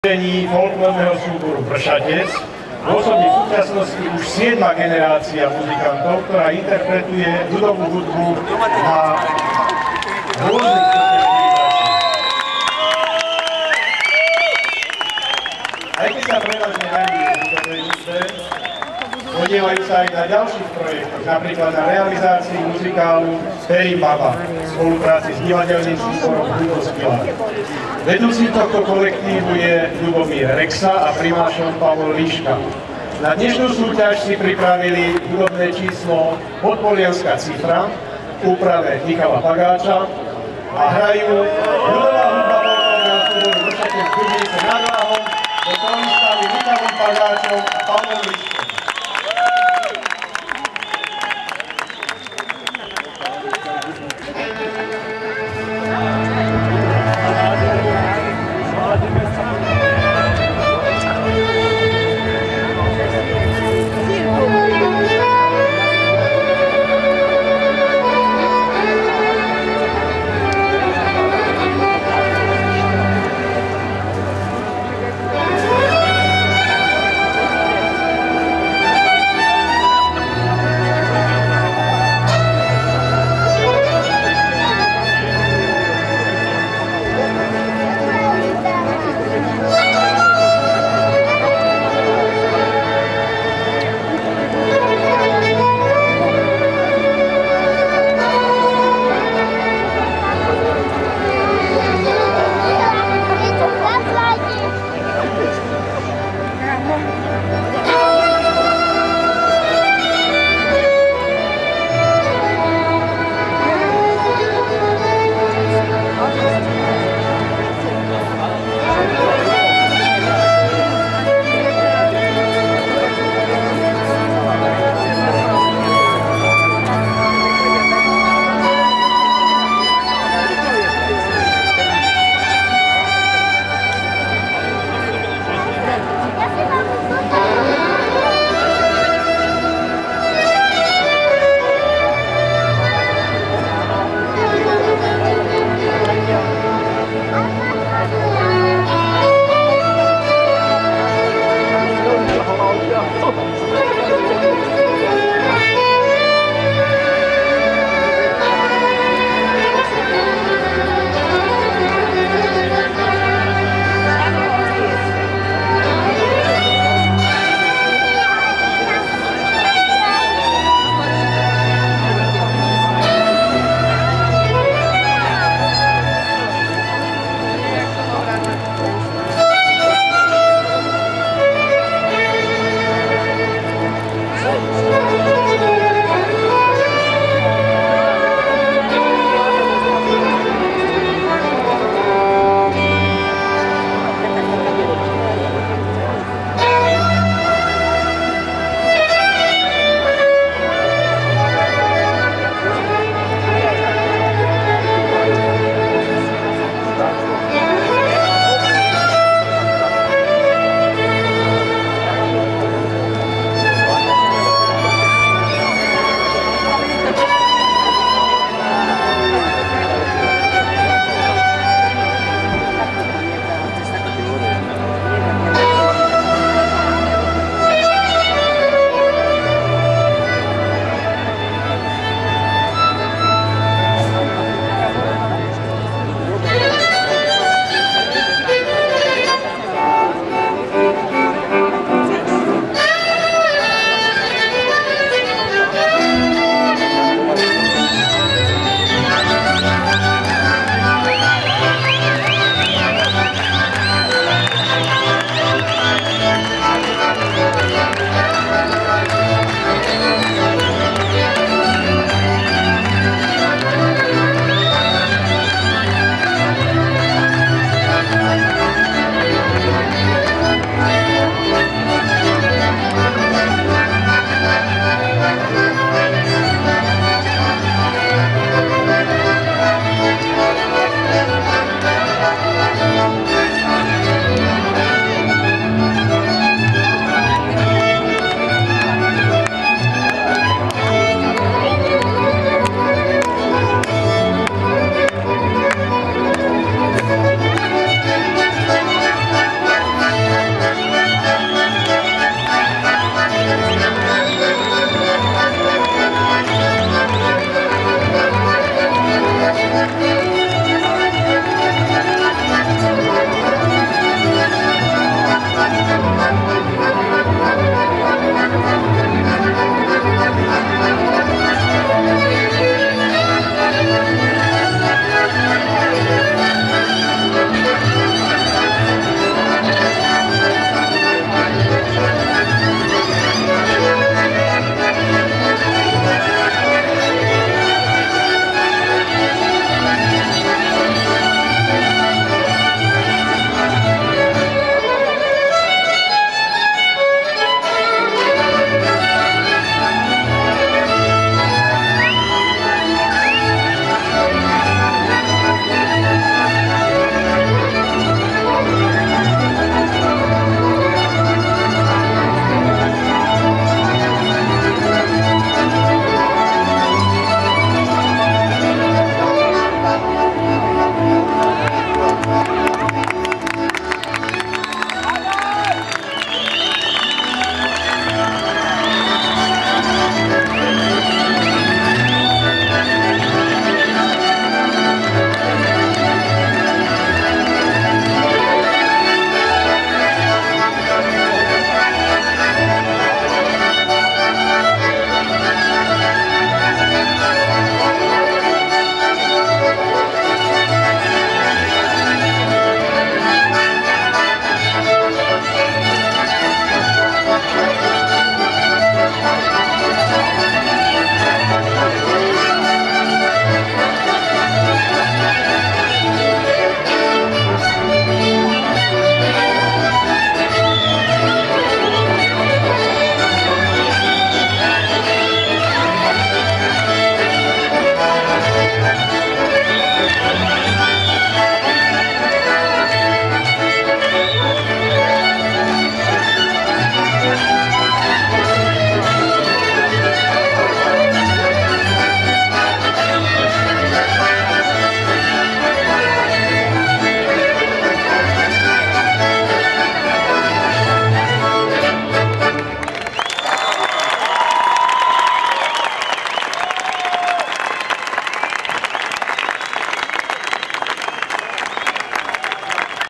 folklórneho súboru Vršatec pôsobí v súčasnosti už 7. generácia muzikantov, ktorá interpretuje ľudovú hudbu na rôznych aj keď sa prevažne venuje ľudovej hudbe, podieľajú sa aj na ďalších projektoch, napríklad na realizácii muzikálu Perí Baba v spolupráci s divadelným súborom Hudboskila. Vedúci tohto kolektívu je Ľubomír Rexa a primášom Pavol Líška. Na dnešnú súťaž si pripravili hudobné číslo Podpolianská cifra v úprave Michala Pagáča a hrajú ľudová hudba folklórneho súboru Vršatec Dubnice nad Váhom pod solistami Michalom Pagáčom a Pavlom Líškom.